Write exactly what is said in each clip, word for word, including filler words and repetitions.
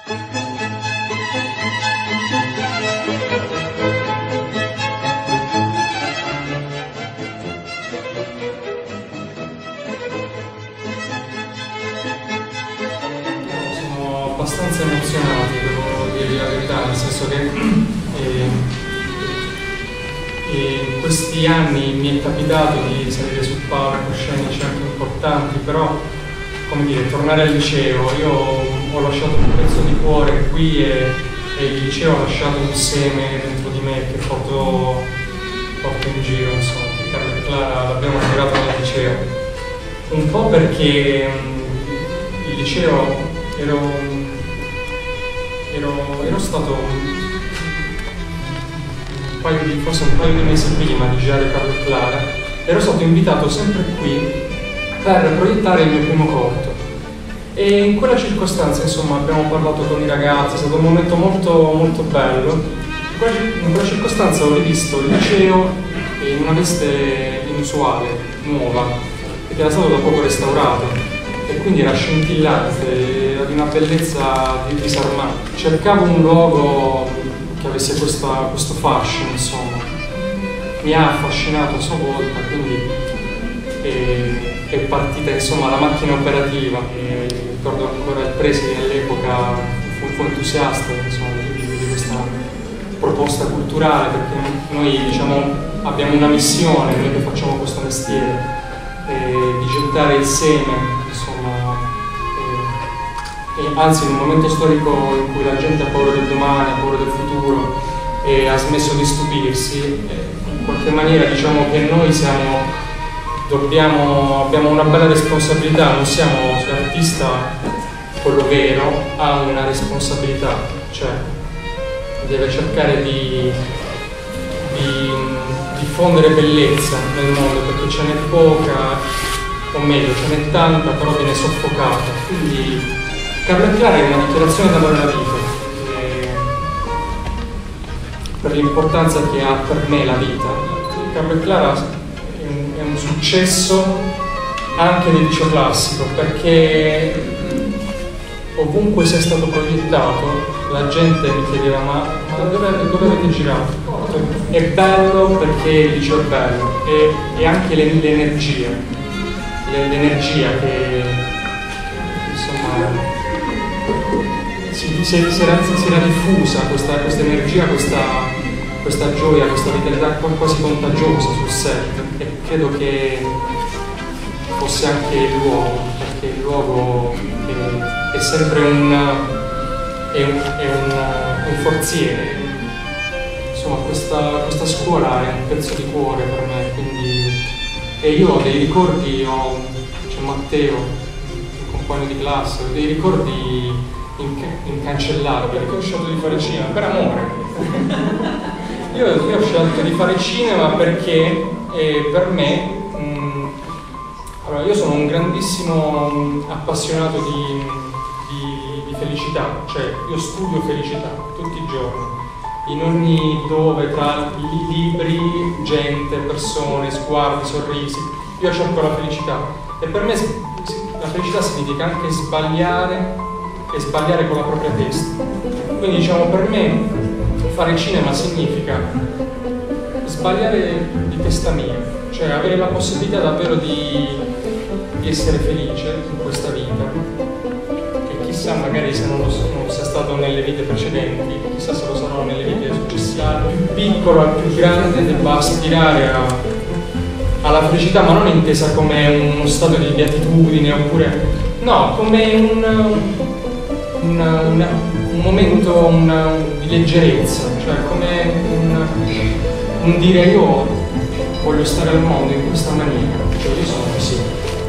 Abbastanza emozionati, devo dire la verità, nel senso che eh, in questi anni mi è capitato di salire su palcoscenici anche importanti, però, come dire, tornare al liceo, io ho lasciato un pezzo di cuore qui e, e il liceo ha lasciato un seme dentro di me che porto, porto in giro, insomma, Carlo e Clara l'abbiamo girato nel liceo, un po' perché il liceo ero Ero, ero stato un paio di, forse un paio di mesi prima di girare Carlo e Clara, ero stato invitato sempre qui per proiettare il mio primo corto. E in quella circostanza, insomma, abbiamo parlato con i ragazzi, è stato un momento molto, molto bello. In quella, in quella circostanza ho rivisto il liceo in una veste inusuale, nuova, perché era stato da poco restaurato. E quindi era scintillante, era di una bellezza disarmante. Cercavo un luogo che avesse questa, questo fascino, insomma. Mi ha affascinato a sua volta, quindi è, è partita, insomma, la macchina operativa. E ricordo ancora il preside all'epoca fu, fu entusiasta, insomma, di, di questa proposta culturale, perché noi, diciamo, abbiamo una missione, noi che facciamo questo mestiere, eh, di gettare il seme, insomma, eh, e anzi in un momento storico in cui la gente ha paura del domani, ha paura del futuro e ha smesso di stupirsi, eh, in qualche maniera diciamo che noi siamo, dobbiamo, abbiamo una bella responsabilità, non siamo, cioè l'artista, quello vero, ha una responsabilità, cioè deve cercare di, di diffondere bellezza nel mondo, perché ce n'è poca, o meglio, ce n'è tanta, però viene soffocata. Quindi Carlo e Clara è una dichiarazione d'amore alla vita, eh, per l'importanza che ha per me la vita. Carlo e Clara è un, è un successo anche del liceo classico, perché ovunque sia stato proiettato la gente mi chiedeva ma, ma dove, dove avete girato? È bello perché il liceo è bello, e, e anche l'energia, l'energia che insomma si, si, si, era, si era diffusa, questa, questa energia, questa, questa gioia, questa vitalità quasi contagiosa sul set, e credo che fosse anche il luogo, perché il luogo è, è sempre un, è un, è un, un forziere. Insomma, questa, questa scuola è un pezzo di cuore per me, quindi, e io ho dei ricordi, ho, c'è Matteo, il compagno di classe, ho dei ricordi inc incancellabili. Perché ho scelto di fare cinema? Per amore. io, io ho scelto di fare cinema perché eh, per me, mh, allora io sono un grandissimo mh, appassionato di, di, di felicità, cioè io studio felicità tutti i giorni. In ogni dove, tra i libri, gente, persone, sguardi, sorrisi, io cerco la felicità. E per me la felicità significa anche sbagliare e sbagliare con la propria testa. Quindi diciamo, per me fare cinema significa sbagliare di testa mia, cioè avere la possibilità davvero di, di essere felice in questa vita. Chissà, magari se non lo so, non sia stato nelle vite precedenti, chissà se lo sarò nelle vite successive. Al più piccolo al più grande debba aspirare a, alla felicità, ma non intesa come uno stato di beatitudine, oppure no, come un, un, un, un momento una, di leggerezza, cioè come un, un dire io voglio stare al mondo in questa maniera, cioè io sono così.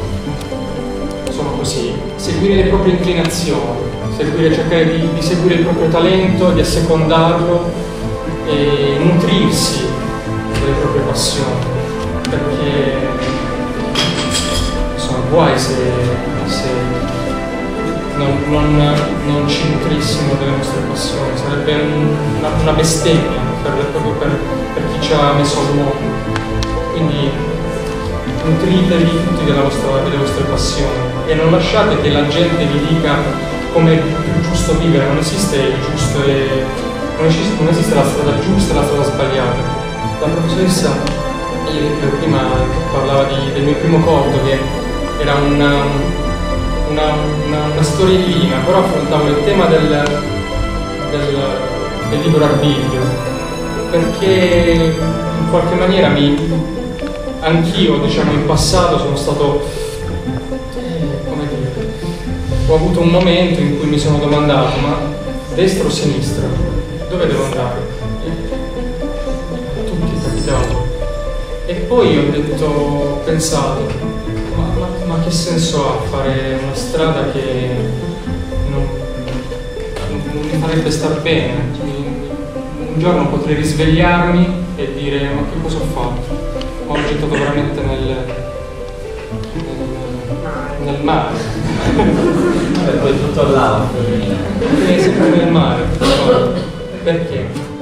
Sono così, seguire le proprie inclinazioni, seguire, cercare di, di seguire il proprio talento, di assecondarlo e nutrirsi delle proprie passioni, perché insomma guai se, se non, non, non ci nutrissimo delle nostre passioni, sarebbe un, una, una bestemmia per, proprio per, per chi ci ha messo all'uomo. Quindi nutritevi tutti della vostra, delle vostre passioni e non lasciate che la gente vi dica come è più giusto vivere, non esiste il giusto e non esiste, non esiste la strada giusta e la strada sbagliata. La professoressa ieri prima parlava di, del mio primo corto, che era una, una, una, una storiellina, però affrontavo il tema del, del, del libero arbitrio, perché in qualche maniera mi, anch'io, diciamo, in passato sono stato, eh, come dire, ho avuto un momento in cui mi sono domandato, ma destra o sinistra? Dove devo andare? Tutti è capitato. E poi ho detto, ho pensato, ma, ma, ma che senso ha fare una strada che non, non mi farebbe star bene? Un giorno potrei risvegliarmi e dire, ma che cosa ho fatto? Ho gettato veramente nel, nel, nel mare. Vabbè, poi tutto all'altro. È sempre nel mare. Perché?